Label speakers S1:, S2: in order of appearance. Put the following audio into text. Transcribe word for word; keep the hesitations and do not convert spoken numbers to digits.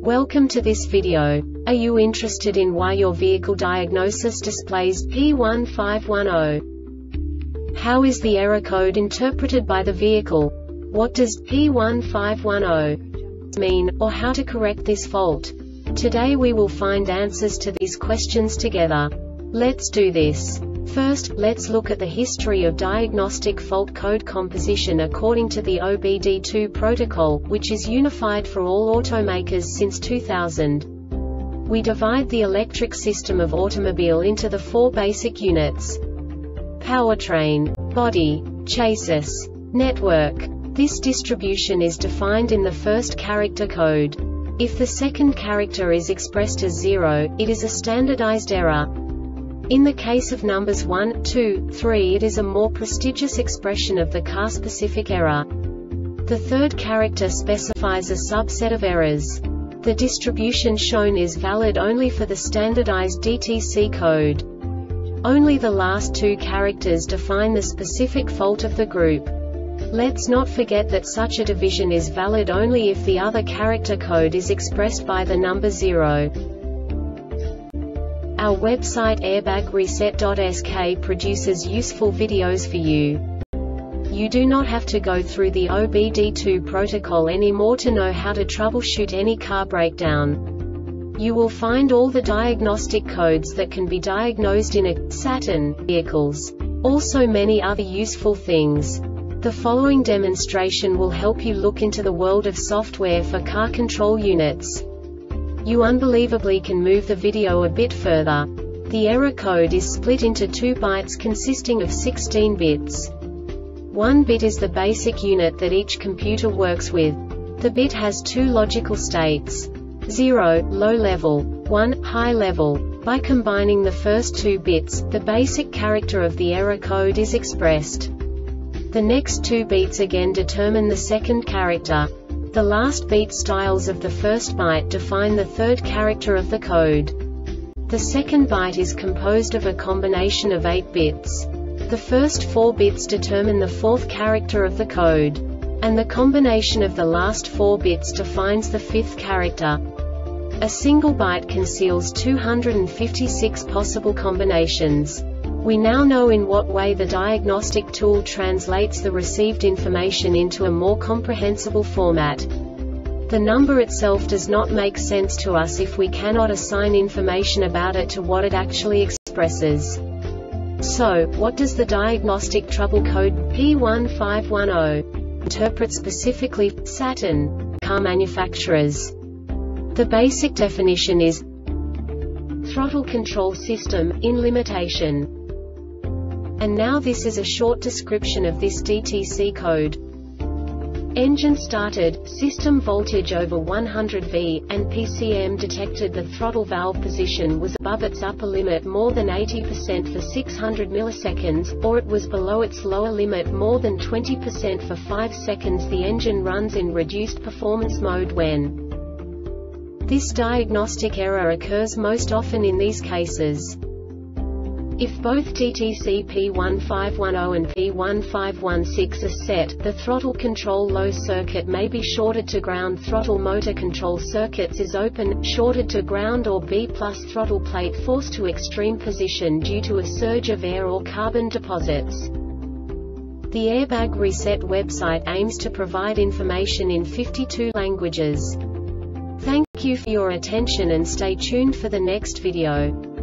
S1: Welcome to this video. Are you interested in why your vehicle diagnosis displays P one five one zero? How is the error code interpreted by the vehicle? What does P one five one zero mean, or how to correct this fault? Today we will find answers to these questions together. Let's do this. First, let's look at the history of diagnostic fault code composition according to the O B D two protocol, which is unified for all automakers since two thousand. We divide the electric system of automobile into the four basic units: powertrain, body, chassis, network. This distribution is defined in the first character code. If the second character is expressed as zero, it is a standardized error. In the case of numbers one, two, three, it is a more prestigious expression of the car-specific error. The third character specifies a subset of errors. The distribution shown is valid only for the standardized D T C code. Only the last two characters define the specific fault of the group. Let's not forget that such a division is valid only if the other character code is expressed by the number zero. Our website airbag reset dot S K produces useful videos for you. You do not have to go through the O B D two protocol anymore to know how to troubleshoot any car breakdown. You will find all the diagnostic codes that can be diagnosed in a Saturn vehicles. Also many other useful things. The following demonstration will help you look into the world of software for car control units. You unbelievably can move the video a bit further. The error code is split into two bytes consisting of sixteen bits. One bit is the basic unit that each computer works with. The bit has two logical states: zero, low level, one, high level. By combining the first two bits, the basic character of the error code is expressed. The next two bits again determine the second character. The last beat styles of the first byte define the third character of the code. The second byte is composed of a combination of eight bits. The first four bits determine the fourth character of the code. And the combination of the last four bits defines the fifth character. A single byte conceals two hundred fifty-six possible combinations. We now know in what way the diagnostic tool translates the received information into a more comprehensible format. The number itself does not make sense to us if we cannot assign information about it to what it actually expresses. So, what does the diagnostic trouble code P one five one zero interpret specifically for Saturn car manufacturers? The basic definition is throttle control system, in limitation. And now this is a short description of this D T C code. Engine started, system voltage over one hundred volts, and P C M detected the throttle valve position was above its upper limit more than eighty percent for six hundred milliseconds, or it was below its lower limit more than twenty percent for five seconds. The engine runs in reduced performance mode when. This diagnostic error occurs most often in these cases. If both D T C P one five one zero and P one five one six are set, the throttle control low circuit may be shorted to ground. Throttle motor control circuits is open, shorted to ground, or B plus throttle plate forced to extreme position due to a surge of air or carbon deposits. The Airbag Reset website aims to provide information in fifty-two languages. Thank you for your attention and stay tuned for the next video.